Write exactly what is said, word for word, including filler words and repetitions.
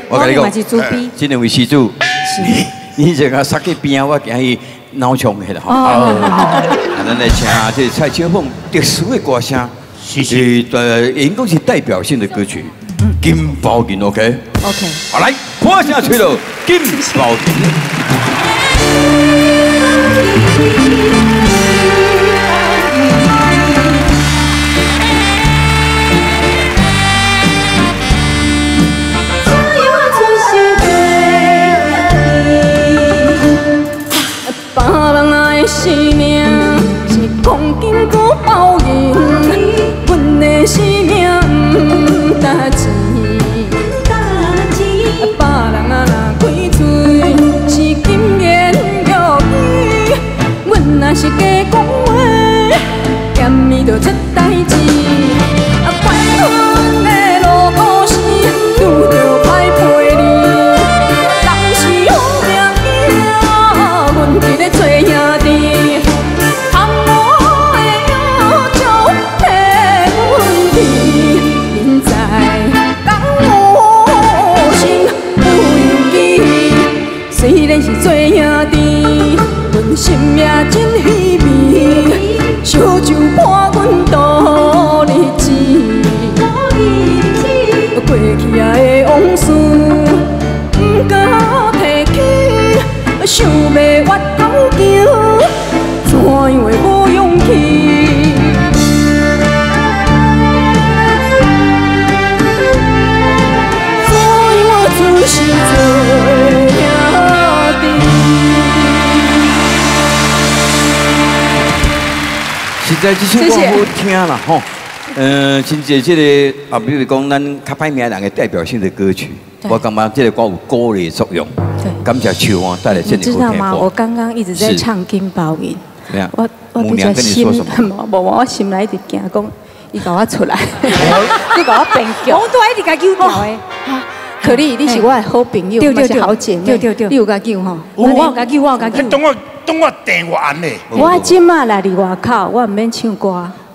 我跟你讲，这两位施主，你这个杀去边啊，我行去脑冲去了哈。哦，咱来请这蔡秋凤特殊的歌声，是呃，应该是代表性的歌曲《金包银》，OK？OK。好，来，播下去了，《金包银》。生命是讲金箍包银，阮的生命不值钱。别人啊若开嘴是金言玉语，阮若是假讲话，嫌伊就出代志。啊，关阮的路故事，拄着歹陪你，人是好命影，阮伫咧做兄弟。虽然是做兄弟，阮心也真稀微，烧酒伴阮度日子，过去啊的往事不敢提起，想要越头行，怎样会无勇气？所以我只是做。实在这首歌好听啦吼，呃，真正这个啊，比如讲咱较歹名人的代表性的歌曲，我感觉这个歌有鼓励作用。对，感谢秋花带来这么好听的歌。你知道吗？我刚刚一直在唱《金包银》，我我比较心，无我心内一直惊讲，伊甲我出来，你甲我变叫，我都一直甲救掉的。可丽，你是我的好朋友，嘛是好姐妹，你有甲救吼？我有甲救，我有甲救。等我等我电话安尼。我今仔来伫外口，我唔免唱歌。